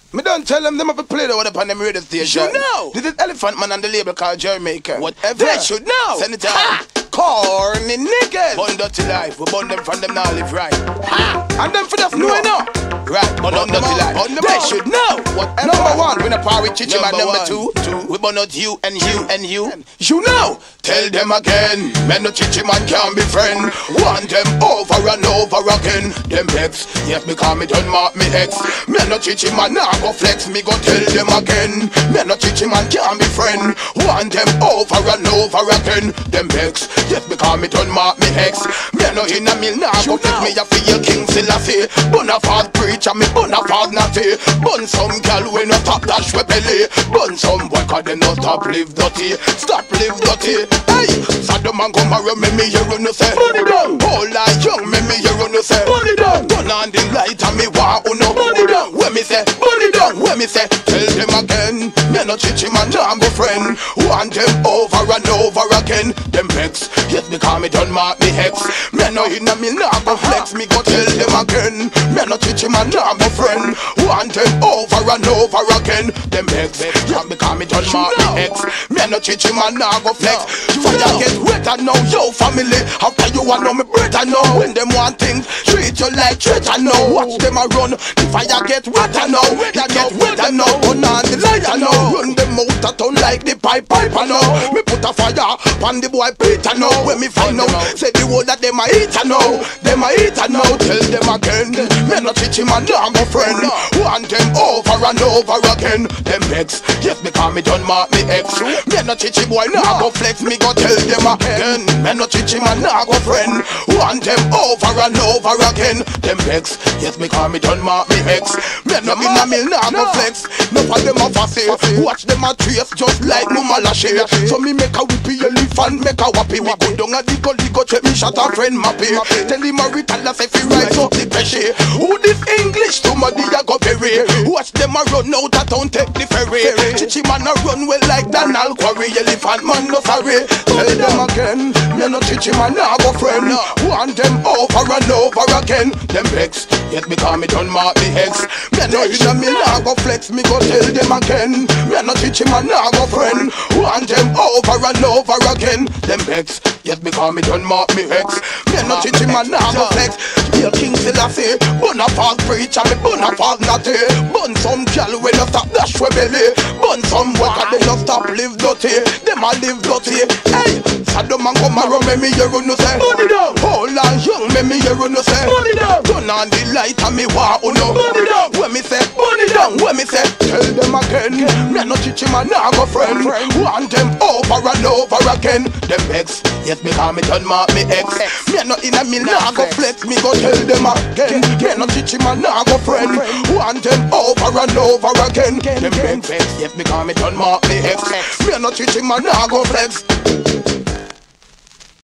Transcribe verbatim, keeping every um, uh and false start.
Me don't tell them them have to play the one upon them radio station. You know. This is Elephant Man and the label called Jamaica. Whatever. They should know. Send it out. Corny niggas. Bun dirty life. We bun them from them now live right. Ha! And them for the no enough. Right, but on dirty life. They should know. Whatever. Number one, we not par with Chichi Man. Number two, two, we bun out you and you and you. You know. Tell them again. Men no Chichi Man can't be friend. Want them over and over again. Them ex, yes, because me done mark me ex. Men no Chichi Man now go flex. Me go tell them again. Men no Chichi Man can't be friend. Want them over and over again. Them ex, yes, because me done mark me ex. Me no in a mill now go flex. Me a feel King Selassie. Bonafide preacher, me bonafide natty. Bun some gal when no top dash we belly. Bun some boy cause they no stop live dirty. Stop live dirty. Hey, Saddam man come marry me, me hear you no say. Money down. All like young me, me hear you no say. Money down. Turn on the light and me want uno. Money down. When me say, money down. When me say, tell them again. Me no Chichi Man, I'm a friend. Want them over and over again. Them vex, yes because me done mark me ex. Me no in a me nah go flex. Me go tell them again. Me no Chichi Man, I'm a friend. Want them over and over again. Them vex, yes because me done mark me ex. Me no Chichi Man, nah go flex. Fire get wetter now, yo family. After you want know me better now. When them want things, treat you like treasure now. Watch them a run. The fire get wetter now. They get wetter now. Turn on the lighter now. Run them out a town like the pipe piper now. Me put a fire on the boy Peter now. When me find out, say the whole that them a eater now. Them a eater now. Tell them again. Me no Chichi Man, I'm a friend. Want them over and over again. Them ex, yes because me done mark me ex. Me no Chichi boy, now go flex. Me go tell them again. Me no Chichi Man, now go friend. Want them over and over again. Them ex, yes because me done mark me ex. Me no in a mill, now go flex. No for them a fussy. Watch them a trace just like Mama Lashe. So me make a whippy elephant, make a wappy. We go down a digo digo check me shot a friend mappy. Tell him a return as if he rise up the peshe. Who this English to my dia go bury. Watch them a run out a town take the ferry. Chichi Man a run well like Donald Quarry. Elephant man no sorry. Tell them again. Me no Chichi Man now go friend. Want them over and over again. Them vex, yes because me done mark the ex. Me no in a me now go flex. Me go tell them again. Me no Chichi Man now go friend. Want them over and over again. Them vex, yes because me done mark me ex. Me no Chichi Man now go flex. Be a King Selassie. Bonafide preacher, me bonafide natty. Bun some gal when you stop dash we belly. Bun some worker they no stop live dirty. Them a live dirty. Hey, Saddam man come around me, me hear you no say. Money down. Hold on young me, me hear you no say. Money down. Turn on the light and me want uno. Money down. When me say, money down. When me say, tell them again. Me no Chichi Man, nah go friend. Want them over and over again. Them ex, yes because me done mark me ex. Me no in a mill, nah go flex. Me go tell them again. Me no Chichi Man, nah go friend. Want them over and over again. Them ex, yes because me done mark me ex. Me no Chichi Man, nah go flex.